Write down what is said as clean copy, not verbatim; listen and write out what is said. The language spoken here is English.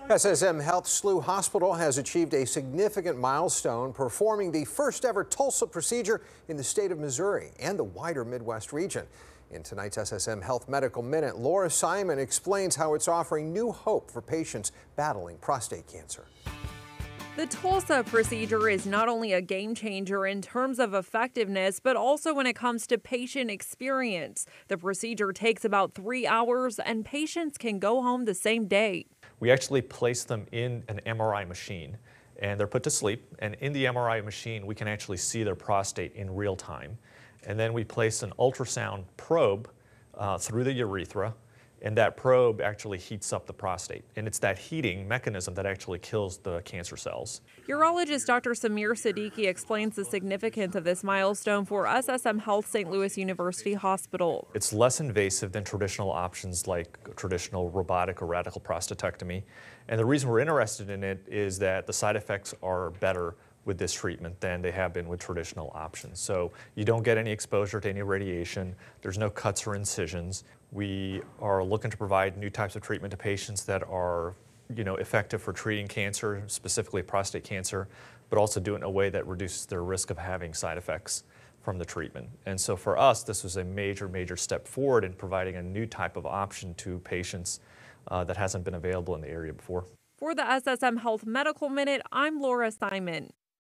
SSM Health SLU Hospital has achieved a significant milestone, performing the first ever Tulsa procedure in the state of Missouri and the wider Midwest region. In tonight's SSM Health Medical Minute, Laura Simon explains how it's offering new hope for patients battling prostate cancer. The Tulsa procedure is not only a game changer in terms of effectiveness, but also when it comes to patient experience. The procedure takes about 3 hours and patients can go home the same day. We actually place them in an MRI machine and they're put to sleep. And in the MRI machine, we can actually see their prostate in real time. And then we place an ultrasound probe through the urethra, and that probe actually heats up the prostate. And it's that heating mechanism that actually kills the cancer cells. Urologist Dr. Samir Siddiqui explains the significance of this milestone for SSM Health St. Louis University Hospital. It's less invasive than traditional options like traditional robotic or radical prostatectomy. And the reason we're interested in it is that the side effects are better with this treatment than they have been with traditional options. So you don't get any exposure to any radiation. There's no cuts or incisions. We are looking to provide new types of treatment to patients that are, effective for treating cancer, specifically prostate cancer, but also do it in a way that reduces their risk of having side effects from the treatment. And so for us, this was a major step forward in providing a new type of option to patients that hasn't been available in the area before. For the SSM Health Medical Minute, I'm Laura Simon.